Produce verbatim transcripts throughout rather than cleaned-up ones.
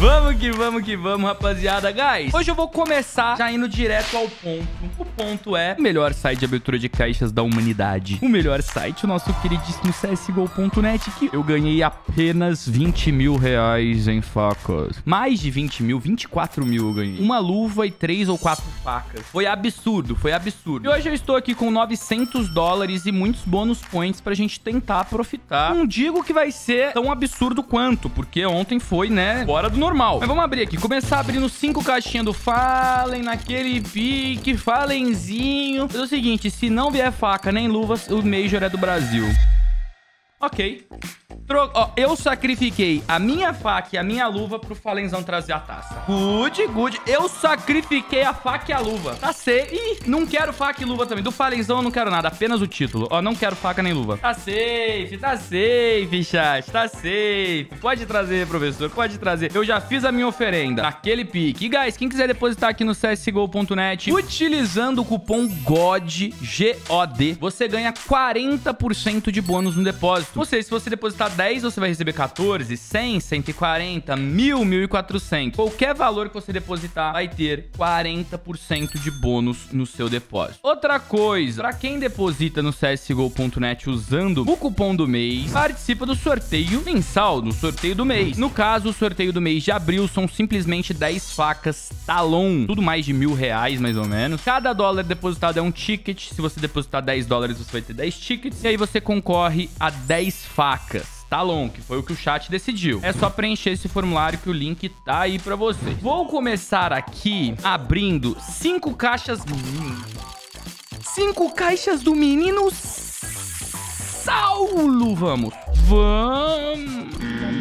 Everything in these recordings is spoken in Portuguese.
Vamos que vamos que vamos, rapaziada. Guys, hoje eu vou começar já indo direto ao ponto. O ponto é o melhor site de abertura de caixas da humanidade. O melhor site, o nosso queridíssimo C S G O ponto net, que eu ganhei apenas vinte mil reais em facas. Mais de vinte mil, vinte e quatro mil eu ganhei. Uma luva e três ou quatro facas. Foi absurdo, foi absurdo. E hoje eu estou aqui com novecentos dólares e muitos bônus points pra gente tentar profitar. Não digo que vai ser tão absurdo quanto, porque ontem foi, né, fora do normal. Mas vamos abrir aqui. Começar abrindo cinco caixinhas do Fallen, naquele pique, Fallenzinho. É o seguinte, se não vier faca nem luvas, o Major é do Brasil. Ok. Tro... Ó, eu sacrifiquei a minha faca e a minha luva pro Falenzão trazer a taça. Good, good. Eu sacrifiquei a faca e a luva. Tá safe. Ih, não quero faca e luva também. Do Falenzão eu não quero nada, apenas o título. Ó, não quero faca nem luva. Tá safe, tá safe, chat. Tá safe. Pode trazer, professor, pode trazer. Eu já fiz a minha oferenda naquele pique. E, guys, quem quiser depositar aqui no C S G O ponto net, utilizando o cupom GOD, G O D, você ganha quarenta por cento de bônus no depósito. Ou seja, se você depositar dez, você vai receber quatorze, cem, cento e quarenta, mil, mil e quatrocentos. Qualquer valor que você depositar vai ter quarenta por cento de bônus no seu depósito. Outra coisa, para quem deposita no C S G O ponto net usando o cupom do mês, participa do sorteio mensal, no sorteio do mês. No caso, o sorteio do mês de abril são simplesmente dez facas Talon, tudo mais de mil reais, mais ou menos. Cada dólar depositado é um ticket. Se você depositar dez dólares, você vai ter dez tickets. E aí você concorre a dez facas Talon, que foi o que o chat decidiu. É só preencher esse formulário que o link tá aí pra vocês. Vou começar aqui abrindo cinco caixas... Cinco caixas do menino Saulo. Vamos. Vamos.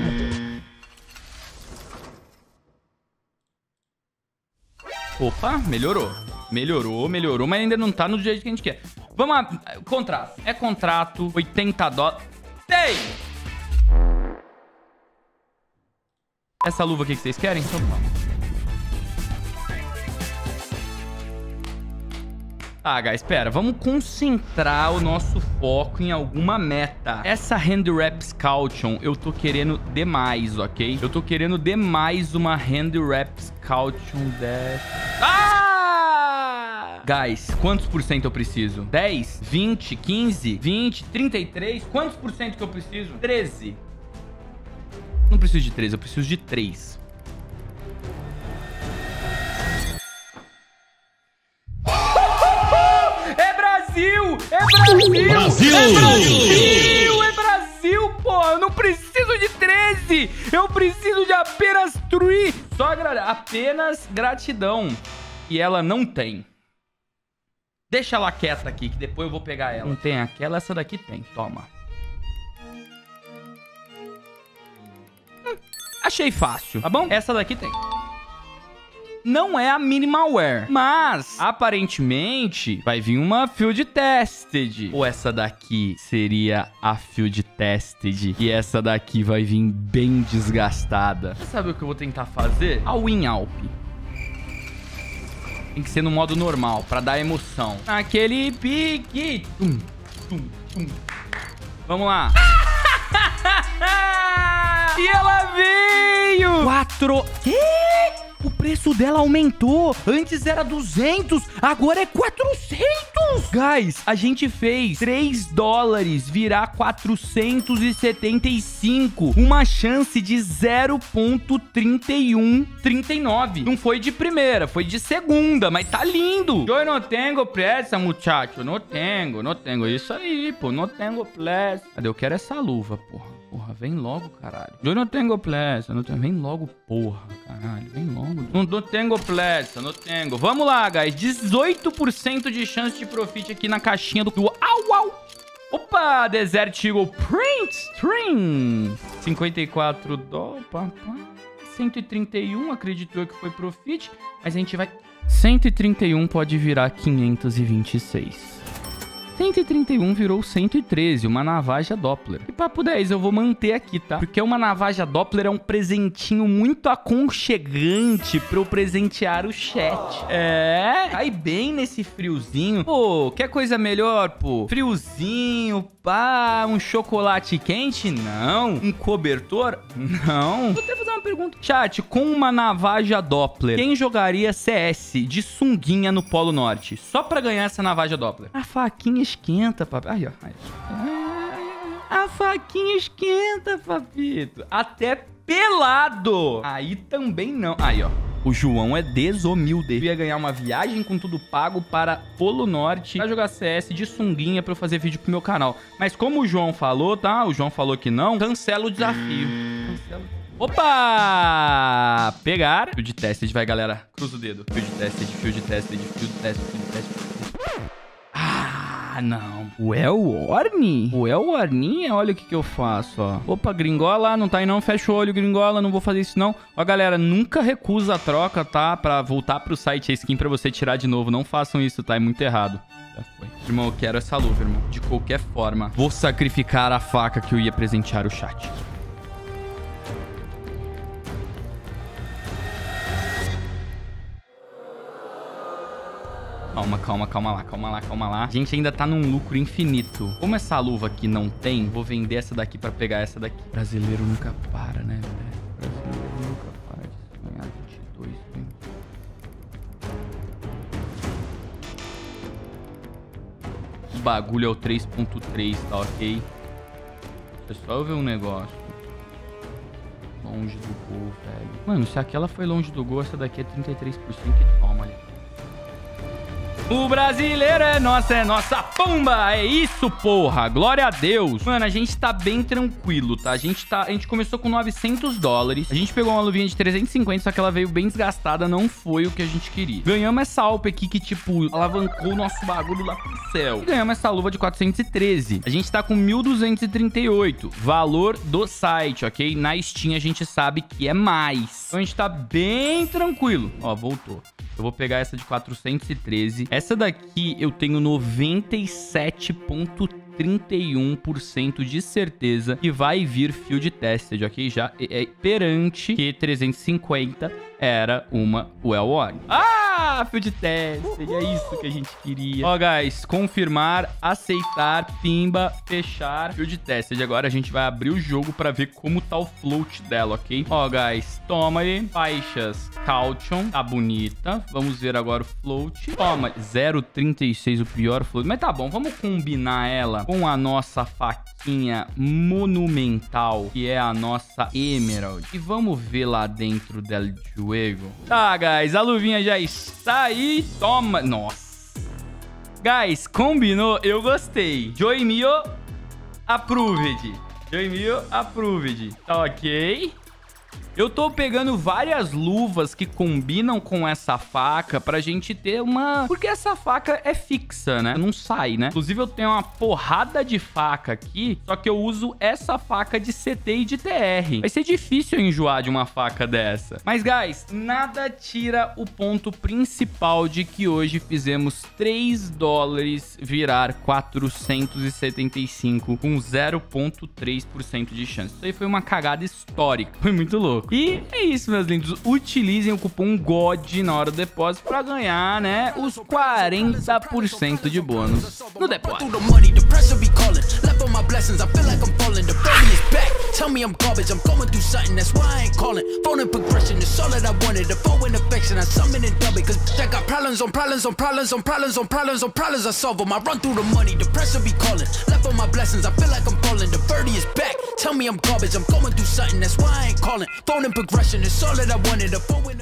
Opa, melhorou. Melhorou, melhorou, mas ainda não tá no jeito que a gente quer. Vamos lá. Contrato. É contrato. oitenta dólares. Tem! Essa luva aqui que vocês querem? Então vamos. Tá, guys, espera. Vamos concentrar o nosso foco em alguma meta. Essa Hand Wrap Scoution eu tô querendo demais, ok? Eu tô querendo demais uma Hand Wrap Scoution dessa. Ah! Guys, quantos por cento eu preciso? dez? vinte? quinze? vinte? trinta e três? Quantos por cento que eu preciso? treze. Não preciso de treze, eu preciso de três. É Brasil! É Brasil! Brasil! É Brasil! É Brasil, pô! Eu não preciso de treze! Eu preciso de apenas três! Só gra... apenas gratidão. E ela não tem. Deixa ela quieta aqui, que depois eu vou pegar ela. Não tem aquela, essa daqui tem. Toma. Hum, achei fácil, tá bom? Essa daqui tem. Não é a Minimal Wear, mas aparentemente vai vir uma Field Tested. Ou essa daqui seria a Field Tested e essa daqui vai vir bem desgastada. Sabe o que eu vou tentar fazer? A Win Alp. Tem que ser no modo normal, pra dar emoção. Aquele pique. Tum, tum, tum. Vamos lá. E ela veio. Quatro... Que? O preço dela aumentou. Antes era duzentos, agora é quatrocentos. Guys, a gente fez três dólares virar quatrocentos e setenta e cinco. Uma chance de zero ponto trinta e um trinta e nove. Não foi de primeira, foi de segunda, mas tá lindo. Eu não tenho pressa, muchacho. Não tenho, não tenho. Isso aí, pô. Não tenho pressa. Cadê? Eu quero essa luva, porra. Porra, vem logo, caralho. Eu não tenho pressa, não tenho... Vem logo, porra, caralho. Vem logo. Não, não tenho pressa, não tenho. Vamos lá, guys. dezoito por cento de chance de profit aqui na caixinha do... Au, au. Opa, Desert Eagle Print String. cinquenta e quatro dólares. cento e trinta e um, acredito eu que foi profit. Mas a gente vai... cento e trinta e um pode virar quinhentos e vinte e seis. cento e trinta e um virou cento e treze, uma Navaja Doppler. E papo dez, eu vou manter aqui, tá? Porque uma Navaja Doppler é um presentinho muito aconchegante pra eu presentear o chat. É, cai bem nesse friozinho. Pô, quer coisa melhor, pô? Friozinho, pá, um chocolate quente? Não. Um cobertor? Não. Vou até fazer uma pergunta. Chat, com uma Navaja Doppler, quem jogaria C S de sunguinha no Polo Norte? Só pra ganhar essa Navaja Doppler. A faquinha esquenta, papai. Aí, ó. Aí. A faquinha esquenta, papito. Até pelado. Aí também não. Aí, ó. O João é desumilde. Eu ia ganhar uma viagem com tudo pago para Polo Norte pra jogar C S de sunguinha pra eu fazer vídeo pro meu canal. Mas como o João falou, tá? O João falou que não. Cancela o desafio. Cancela. Opa! Pegar. Field tested, vai, galera. Cruza o dedo. Field tested, field tested, field tested, field tested. Ah, não. O Elwarn? O Elwarn? Olha o que que eu faço, ó. Opa, gringola. Não tá aí não. Fecha o olho, gringola. Não vou fazer isso, não. Ó, galera, nunca recusa a troca, tá? Pra voltar pro site a skin pra você tirar de novo. Não façam isso, tá? É muito errado. Já foi. Irmão, eu quero essa luva, irmão. De qualquer forma. Vou sacrificar a faca que eu ia presentear o chat. Calma, calma, calma lá, calma lá, calma lá. A gente ainda tá num lucro infinito. Como essa luva aqui não tem, vou vender essa daqui pra pegar essa daqui. Brasileiro nunca para, né, velho? Brasileiro nunca para de sonhar. vinte e dois, hein? O bagulho é o três ponto três, tá ok? Deixa só eu ver um negócio. Longe do gol, velho. Mano, se aquela foi longe do gol, essa daqui é trinta e três por cento e toma ali. O brasileiro é nossa, é nossa pomba. É isso, porra. Glória a Deus. Mano, a gente tá bem tranquilo, tá? A gente tá... A gente começou com novecentos dólares. A gente pegou uma luvinha de trezentos e cinquenta, só que ela veio bem desgastada. Não foi o que a gente queria. Ganhamos essa Alp aqui que, tipo, alavancou o nosso bagulho lá pro céu. E ganhamos essa luva de quatrocentos e treze. A gente tá com mil duzentos e trinta e oito. Valor do site, ok? Na Steam a gente sabe que é mais. Então a gente tá bem tranquilo. Ó, voltou. Eu vou pegar essa de quatrocentos e treze. Essa daqui eu tenho noventa e sete vírgula trinta e um por cento de certeza que vai vir field tested, ok? Já é, é perante que trezentos e cinquenta era uma Elwarn. Ah, field tested, é isso que a gente queria. Ó, guys, confirmar, aceitar, pimba, fechar, field tested. Agora a gente vai abrir o jogo pra ver como tá o float dela, ok? Ó, guys, toma aí, faixas caution, tá bonita. Vamos ver agora o float. Toma, zero vírgula trinta e seis, o pior float. Mas tá bom, vamos combinar ela com a nossa faquinha monumental, que é a nossa Emerald. E vamos ver lá dentro del juego. Tá, guys, a luvinha já está aí. Toma. Nossa. Guys, combinou? Eu gostei. Joy Mio, approved. Joy Mio, approved. Tá ok. Eu tô pegando várias luvas que combinam com essa faca pra gente ter uma... Porque essa faca é fixa, né? Não sai, né? Inclusive, eu tenho uma porrada de faca aqui, só que eu uso essa faca de C T e de T R. Vai ser difícil eu enjoar de uma faca dessa. Mas, guys, nada tira o ponto principal de que hoje fizemos três dólares virar quatrocentos e setenta e cinco com zero vírgula três por cento de chance. Isso aí foi uma cagada histórica. Foi muito louco. E é isso, meus lindos. Utilizem o cupom G O D na hora do depósito pra ganhar, né, os quarenta por cento de bônus no depósito. Tell me I'm garbage, I'm going through something, that's why I ain't calling. Phone and progression is all that I wanted. The phone and affection, I summon and dub it. Cause I got problems on problems on problems on problems on problems on problems, I solve them. I run through the money, the pressure be calling. Left on my blessings, I feel like I'm falling. The birdie is back, tell me I'm garbage, I'm going through something, that's why I ain't calling. Phone and progression is all that I wanted. The phone and